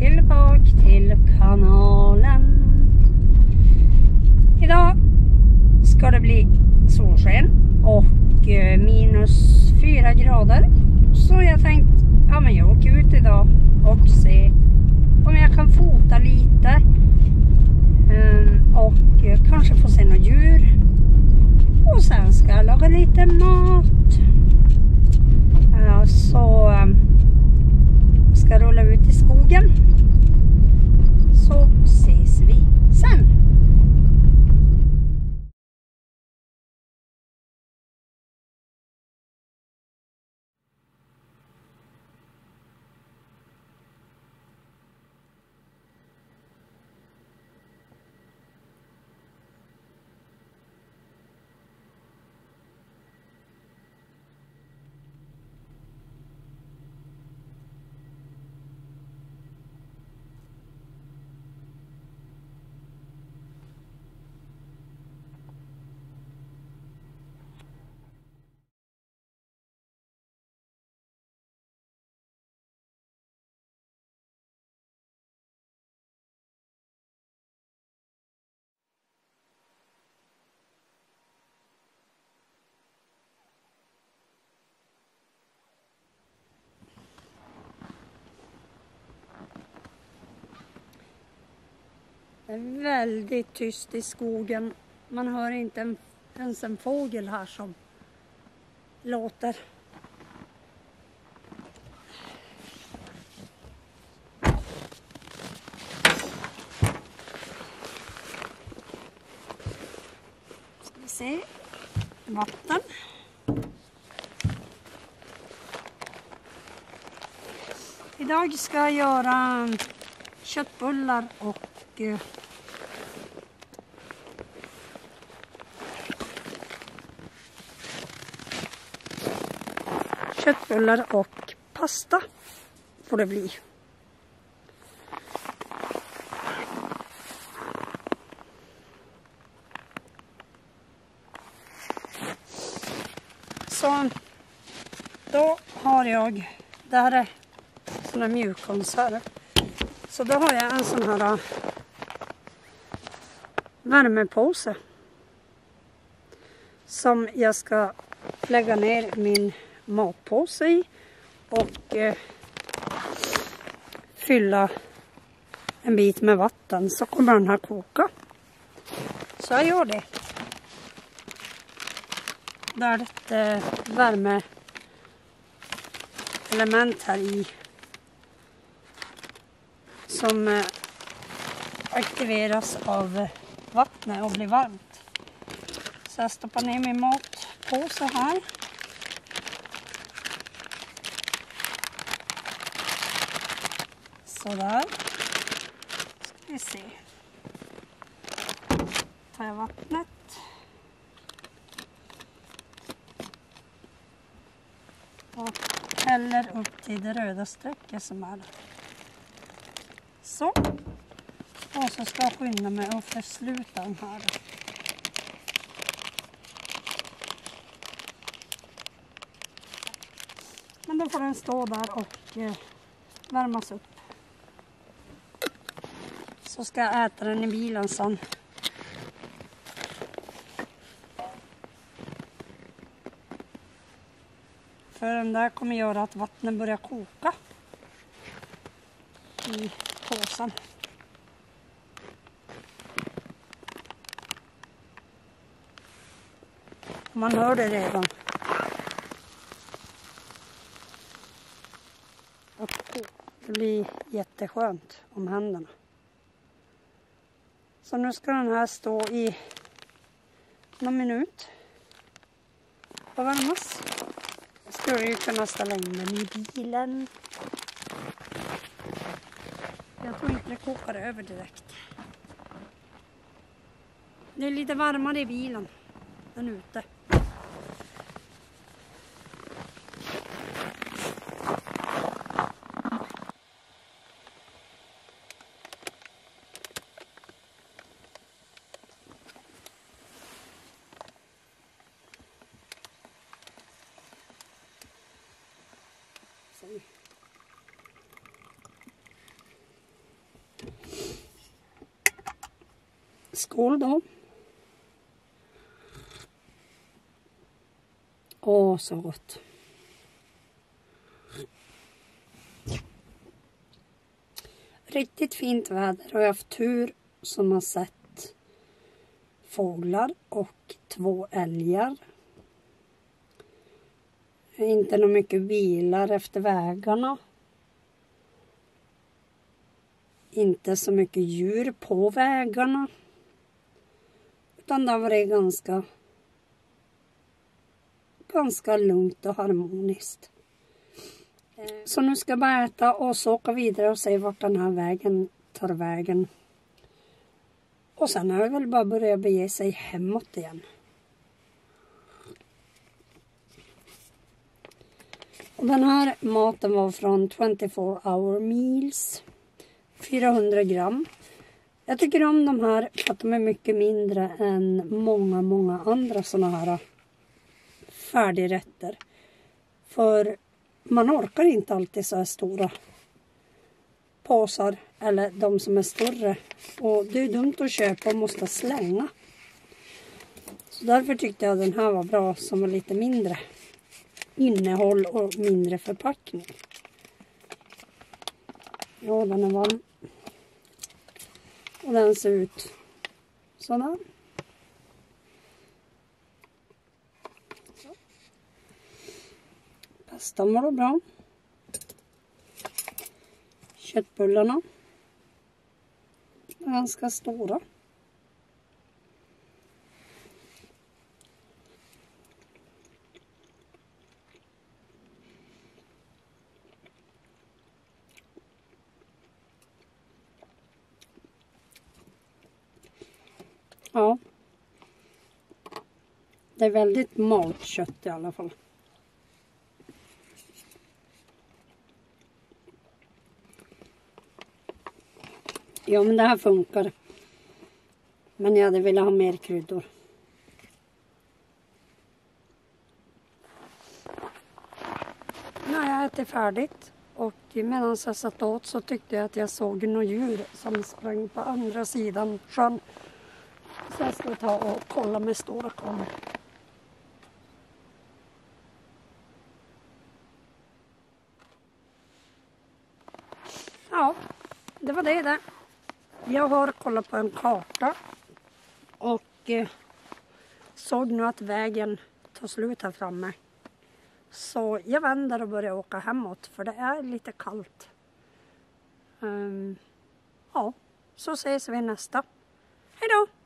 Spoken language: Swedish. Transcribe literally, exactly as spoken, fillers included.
tillbaka till kanalen. Idag ska det bli solsken och minus fyra grader. Så jag tänkte, ja men jag åker ut idag och se om jag kan fota lite. Och kanske få se några djur. Och sen ska jag laga lite mat. Så ska jag rulla ut i skogen. Så ses vi sen. Det är väldigt tyst i skogen. Man hör inte en, ens en fågel här som låter. Ska vi se. Vatten. Idag ska jag göra köttbullar och köttbullar och pasta får det bli. Så då har jag, det här är såna mjukkonserver. Så då har jag en sån här värmepåse som jag ska lägga ner min matpåse i och eh, fylla en bit med vatten, så kommer den här koka. Så jag gör det. Där är ett eh, värmeelement här i som eh, aktiveras av vattnet och blir varmt. Så jag stoppar ner min matpåse här. Så där. Ska vi se. Tar jag vattnet. Och häller upp till det röda strecket som är där. Så. Och så ska jag skynda mig och försluta den här. Men då får den stå där och eh, värmas upp. Så ska jag äta den i bilen sen. För den där kommer göra att vattnet börjar koka i påsen. Man hör det redan. Och det blir jätteskönt om händerna. Så nu ska den här stå i någon minut och värmas. Jag skulle ju kunna ställa in den i bilen. Jag tror inte det kokar över direkt. Det är lite varmare i bilen än ute. Skål då. Åh, så gott. Riktigt fint väder och jag har haft tur som har sett fåglar och två älgar. Inte något mycket bilar efter vägarna. Inte så mycket djur på vägarna. Utan det har varit ganska, ganska lugnt och harmoniskt. Så nu ska jag bara äta och så åka vidare och se vart den här vägen tar vägen. Och sen har jag väl bara börjat bege sig hemåt igen. Och den här maten var från twenty-four hour meals. fyrahundra gram. Jag tycker om de här för att de är mycket mindre än många, många andra sådana här färdigrätter. För man orkar inte alltid så här stora påsar eller de som är större. Och det är dumt att köpa och måste slänga. Så därför tyckte jag den här var bra som var lite mindre innehåll och mindre förpackning. Ja, den är varm. Och den ser ut sådär. Så. Pastan var bra. Köttbullarna är ganska stora. Ja. Det är väldigt malt kött i alla fall. Ja, men det här funkar. Men jag hade velat ha mer kryddor. Nu har jag ätit färdigt. Och medan jag satt åt så tyckte jag att jag såg några djur som sprang på andra sidan sjön. Så jag ska ta och kolla med stora kameror. Ja, det var det där. Jag har kollat på en karta och eh, såg nu att vägen tar slut här framme. Så jag vänder och börjar åka hemåt för det är lite kallt. Um, ja, så ses vi nästa. Hej då!